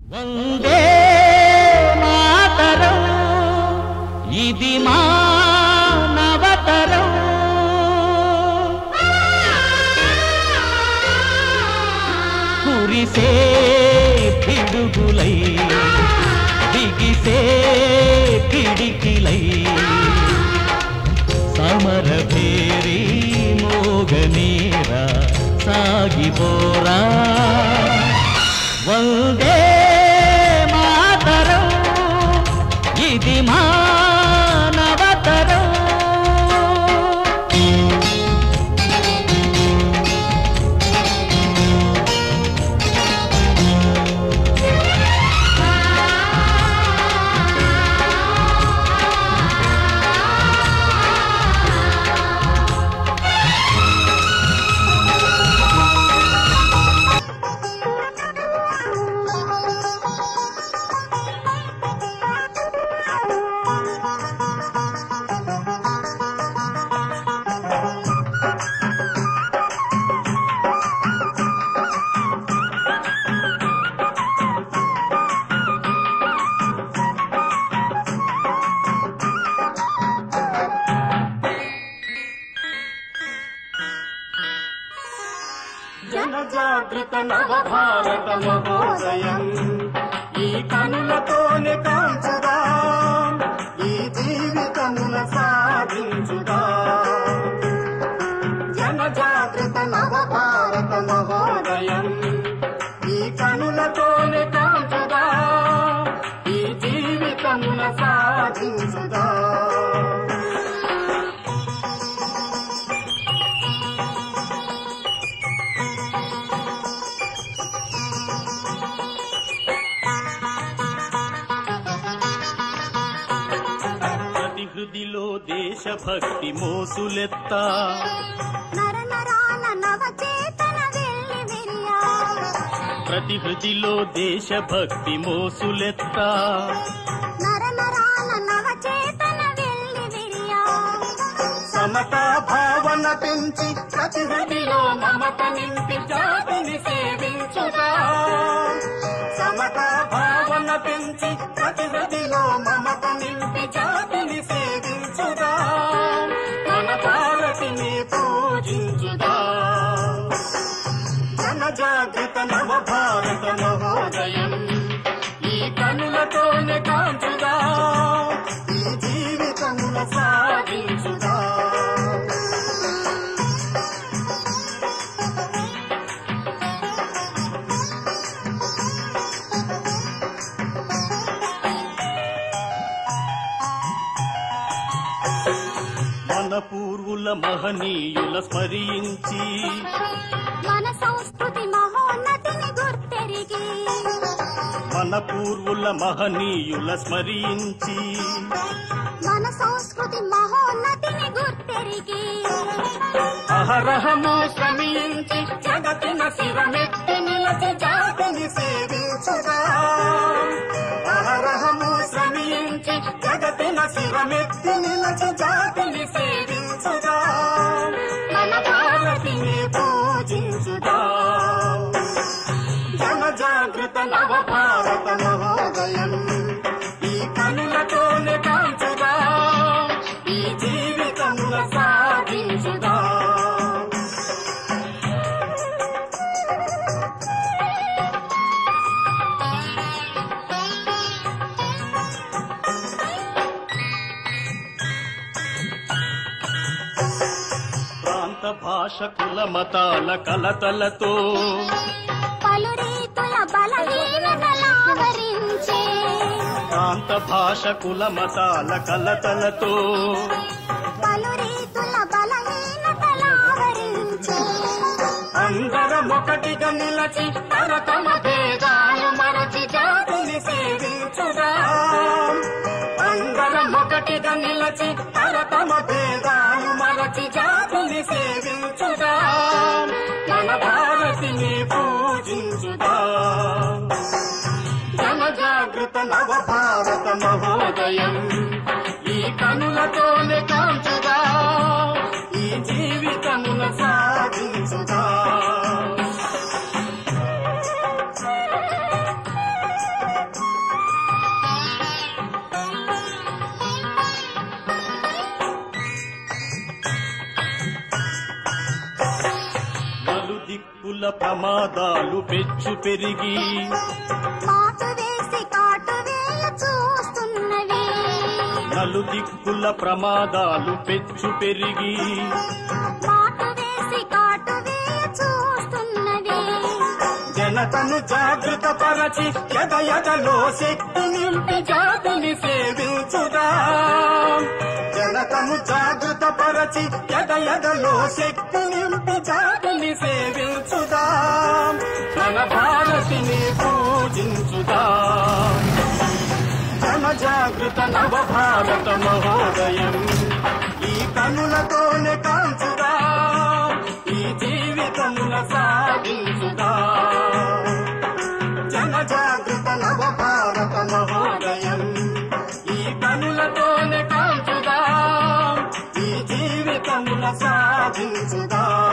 వందే మాతరం ఇది మానవతరం కురిసే పిడుగులై బిగిసే పిడికిలై సమరభేరి మోగనేరా సాగిపోరా వందే మాతరం ఇది మానవతరం జనజాగృత నవభారత మహోదయం ఈ కనులతోనే కాంచుదా ఈ జీవితమున సాధించుదా జనజాగృత నవభారత మహోదయం ఈ కనులతోనే కాంచుదా ఈ జీవితమున సాధించుదా హృదిలో దేశభక్తి మోసులెత్తా నరనరాన నవచేతన వెల్లివిరియా ప్రతి హృదిలో దేశభక్తి మోసులెత్తా నరనరాన నవచేతన వెల్లివిరియా సమతా భావన పెంచి ప్రతి హృదిలో మమత నింపి జాతిని సేవించుదా సమతా భావన పెంచి ప్రతి హృదిలో మమత నింపి జాతిని సేవించుదా మన భారతిని పూజించుదా జనజాగృత నవభారత మహోదయం ఈ కనులతోనే కాంచుదా ఈ జీవితమున సాధించుదా మన పూర్వుల మహనీయుల స్మరించి మన సంస్కృతి మహోన్నతిని గుర్తెరిగి మన పూర్వుల మహనీయుల స్మరించి మన సంస్కృతి మహోన్నతిని గుర్తెరిగి అహరహము శ్రమించి జగతిన శిరమెత్తి నిలచి జాతిని సేవించుదా అహరహము శ్రమించి జగతిన శిరమెత్తి నిలచి జాతిని సేవించుదా మన భారతిని పూజించుదా జనజాగృత నవభారత మహోదయం ఈ కనులతోనే కాంచుదా ఈ జీవితముల సాధించుదా ప్రాంత భాష కుల మతాల కలతలతో పలు రీతుల బలహీనతలావరించే ప్రాంత భాష కుల మతాల కలతలతో పలు రీతుల బలహీనతలావరించే అందరం ఒకటిగా నిలచి తమ భేదాలు మరచి జాతిని సేవించుదా అందరం ఒకటిగా నిలచి తమ భేదాలు మరచి జాతిని సేవించుదా మన భారతిని పూజించుదా జనజాగృత నవభారత మహోదయం ఈ కనులతోనే కాంచుదా ఈ జీవితమున సాధించుదా ప్రమాదాలు పెచ్చు పెరిగి మాటు వేసి కాటు వేయ చూస్తున్నవి నలుదిక్కుల ప్రమాదాలు పెచ్చు పెరిగి మాటు వేసి కాటు వేయ చూస్తున్నవి జనతను జాగృత పరచి ఎదలో శక్తి నింపి జాతిని సేవించుదా జనతను జాగృత పరచి ఎదలో శక్తి నింపి జాతిని సేవించుదా మన భారతిని పూజించుదా జన జాగృత నవ భారత మహోదయం ఈ కనులతోనే కాంచుదా ఈ జీవితమున సాగించుదా జన జాగృత నవ భారత మహోదయం ఈ కనులతోనే కాంచుదా ఈ జీవితమున సాగించుదా